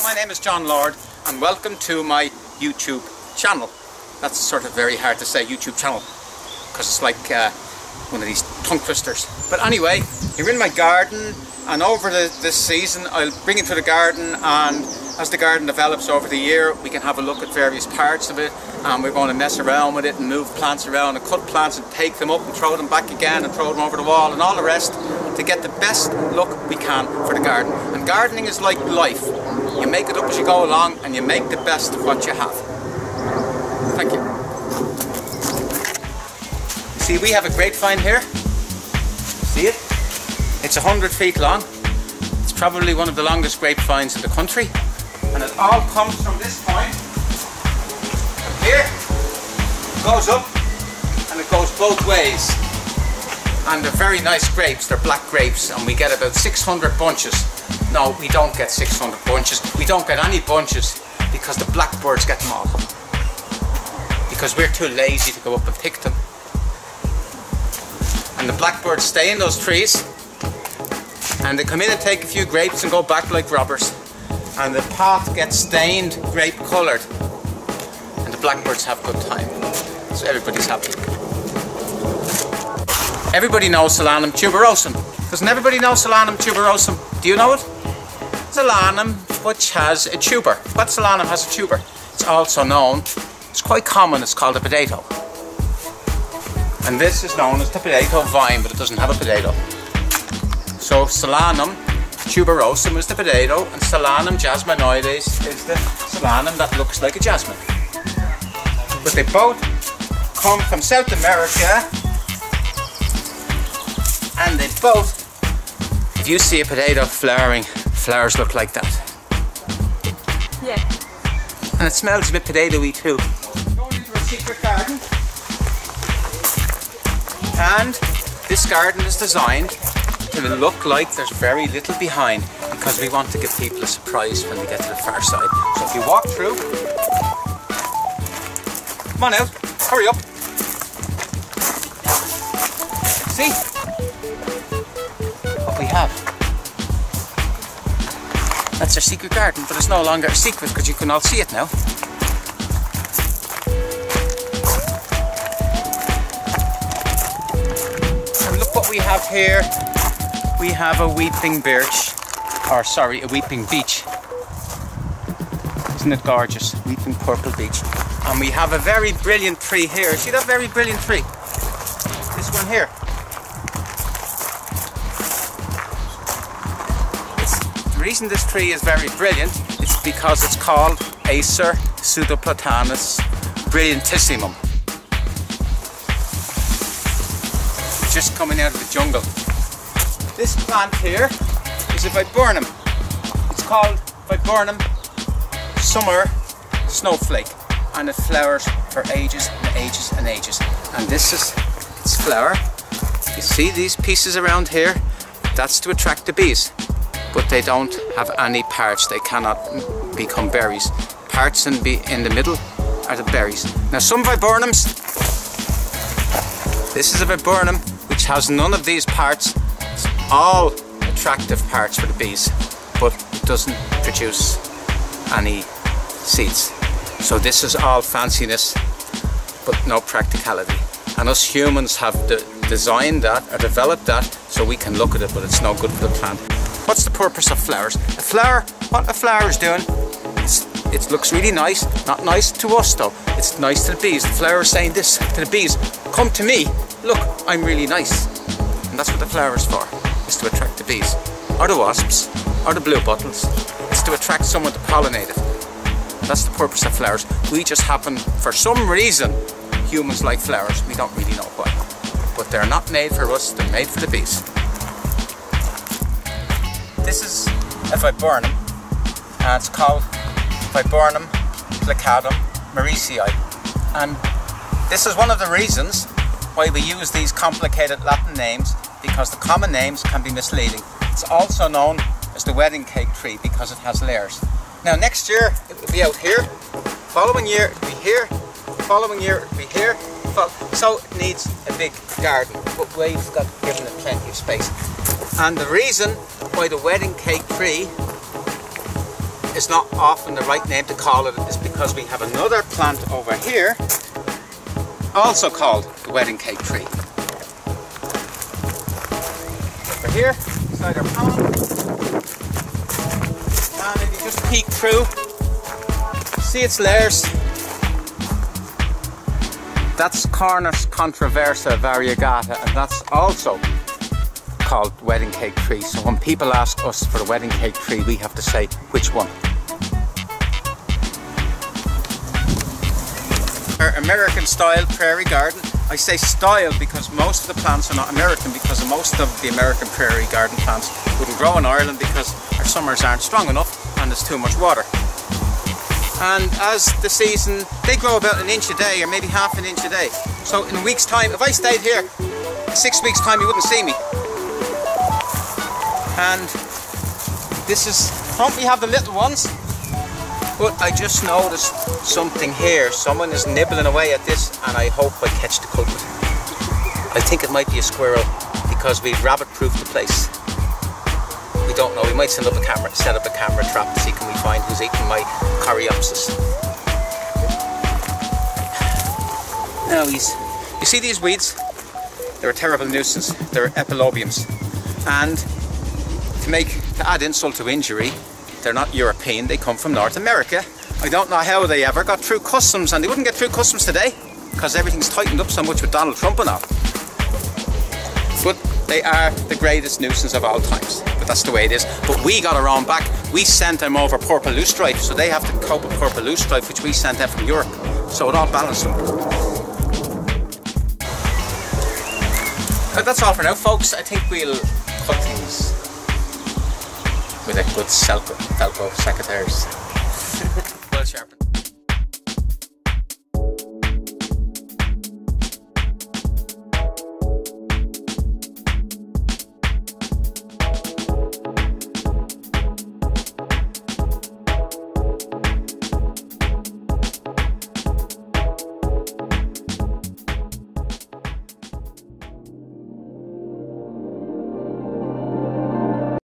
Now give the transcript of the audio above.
my name is John Lord and welcome to my YouTube channel. That's sort of very hard to say, YouTube channel, because it's like one of these tongue twisters. But anyway, you're in my garden, and over this season I'll bring you to the garden, and as the garden develops over the year we can have a look at various parts of it, and we're going to mess around with it and move plants around and cut plants and take them up and throw them back again and throw them over the wall and all the rest to get the best look we can for the garden. And gardening is like life. You make it up as you go along and you make the best of what you have. Thank you. See, we have a grapevine here. See it? It's 100 feet long. It's probably one of the longest grapevines in the country. And it all comes from this point. Here, goes up, and it goes both ways. And they're very nice grapes. They're black grapes, and we get about 600 bunches. No, we don't get 600 bunches. We don't get any bunches because the blackbirds get them all. Because we're too lazy to go up and pick them. And the blackbirds stay in those trees, and they come in and take a few grapes and go back like robbers. And the pot gets stained grape coloured, and the blackbirds have a good time. So everybody's happy. Everybody knows Solanum tuberosum. Doesn't everybody know Solanum tuberosum? Do you know it? Solanum, which has a tuber. What Solanum has a tuber? It's also known, it's quite common, it's called a potato. And this is known as the potato vine, but it doesn't have a potato. So Solanum tuberosum is the potato, and Solanum jasminoides is the Solanum that looks like a jasmine. But they both come from South America, and they both, if you see a potato flowering, flowers look like that. Yeah. And it smells a bit potatoey too. Going into a secret garden. And this garden is designed to look like there's very little behind, because we want to give people a surprise when they get to the far side. So if you walk through, come on out, hurry up. Let's see what we have. That's our secret garden, but it's no longer a secret because you can all see it now. And look what we have here. We have a weeping birch, or sorry, a weeping beech. Isn't it gorgeous? Weeping purple beech. And we have a very brilliant tree here. See that very brilliant tree? This one here. The reason this tree is very brilliant is because it's called Acer pseudoplatanus Brilliantissimum. Just coming out of the jungle. This plant here is a Viburnum. It's called Viburnum summer snowflake, and it flowers for ages and ages and ages. And this is its flower. You see these pieces around here? That's to attract the bees. But they don't have any parts. They cannot become berries. Parts in the middle are the berries. Now some viburnums, this is a viburnum which has none of these parts. It's all attractive parts for the bees, but it doesn't produce any seeds. So this is all fanciness, but no practicality. And us humans have designed that or developed that so we can look at it, but it's no good for the plant. What's the purpose of flowers? A flower, what a flower is doing, it looks really nice. Not nice to us though, it's nice to the bees. The flower is saying this to the bees: come to me, look, I'm really nice. And that's what the flower is for, is to attract the bees, or the wasps, or the bluebottles. It's to attract someone to pollinate it. That's the purpose of flowers. We just happen, for some reason, humans like flowers. We don't really know why. But they're not made for us, they're made for the bees. This is a Viburnum, and it's called Viburnum plicatum Mariesii. And this is one of the reasons why we use these complicated Latin names, because the common names can be misleading. It's also known as the wedding cake tree because it has layers. Now next year it will be out here, following year it will be here, following year it will be here. So it needs a big garden, but we've got given it plenty of space. And the reason why the wedding cake tree is not often the right name to call it, is because we have another plant over here, also called the wedding cake tree. Over here, beside our pond. And if you just peek through, see its layers. That's Cornus controversa variegata, and that's also called wedding cake tree. So when people ask us for the wedding cake tree, we have to say which one. Our American style prairie garden. I say style because most of the plants are not American, because most of the American prairie garden plants wouldn't grow in Ireland because our summers aren't strong enough and there's too much water. And as the season, they grow about an inch a day or maybe half an inch a day. So in a week's time, if I stayed here, 6 weeks time you wouldn't see me. And this is, we have the little ones, but I just noticed something here. Someone is nibbling away at this, and I hope I catch the culprit. I think it might be a squirrel because we've rabbit-proofed the place. We don't know, we might set up a camera trap to see can we find who's eating my coreopsis. Now you see these weeds? They're a terrible nuisance. They're epilobiums. And to add insult to injury, they're not European, they come from North America. I don't know how they ever got through customs, and they wouldn't get through customs today because everything's tightened up so much with Donald Trump and all. But they are the greatest nuisance of all times. But that's the way it is. But we got our own back. We sent them over purple loosestrife, so they have to cope with purple loosestrife, which we sent them from Europe. So it all balanced them. But that's all for now, folks. I think we'll cut things with a good Velcro secateurs. Well sharpened.